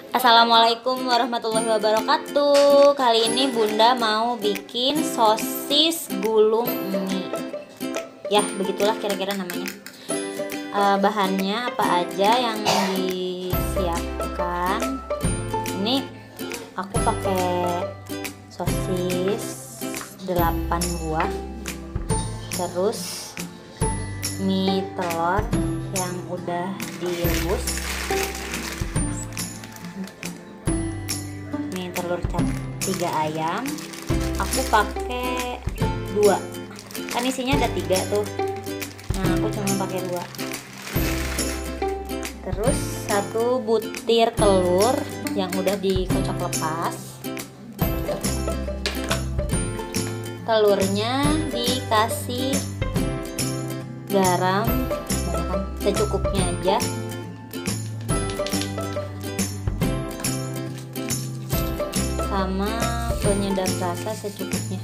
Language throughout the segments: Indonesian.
Assalamualaikum warahmatullahi wabarakatuh. Kali ini Bunda mau bikin sosis gulung mie. Ya, begitulah kira-kira namanya. Bahannya apa aja yang disiapkan? Ini aku pakai sosis 8 buah. Terus mie telur yang udah direbus. Telur 3 ayam, aku pakai 2, kan isinya ada 3 tuh, nah aku cuma pakai 2. Terus 1 butir telur yang udah dikocok lepas. Telurnya dikasih garam secukupnya aja, sama penyedap rasa secukupnya.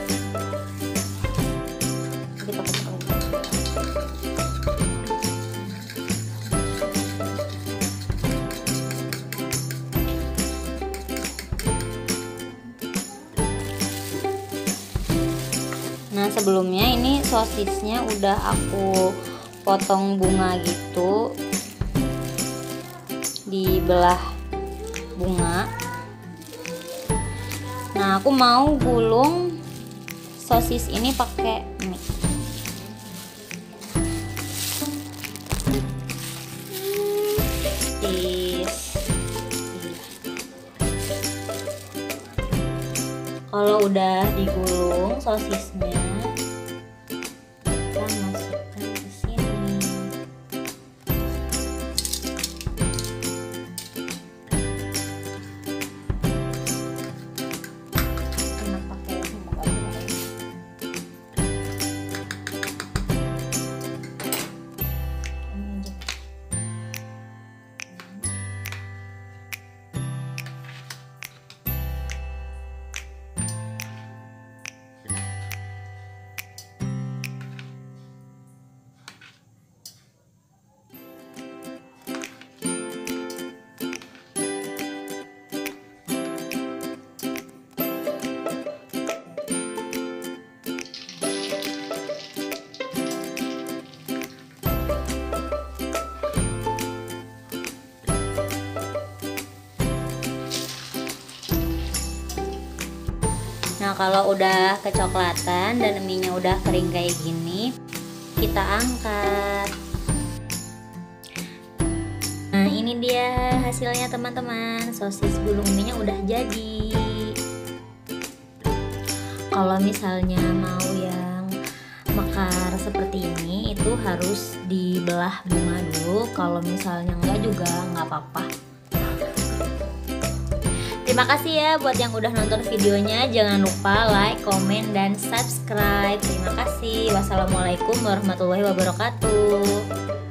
Kita kocok lagi. Nah, sebelumnya ini sosisnya udah aku potong bunga gitu, dibelah bunga. Nah, aku mau gulung sosis ini pakai mie. Kalau udah digulung sosisnya, kita masukkan ke sini. Nah, kalau udah kecoklatan dan mie-nya udah kering kayak gini, kita angkat. Nah, ini dia hasilnya teman-teman. Sosis gulung mie-nya udah jadi. Kalau misalnya mau yang mekar seperti ini, itu harus dibelah bunga dulu. Kalau misalnya enggak juga nggak apa-apa. Terima kasih ya buat yang udah nonton videonya. Jangan lupa like, komen, dan subscribe. Terima kasih. Wassalamualaikum warahmatullahi wabarakatuh.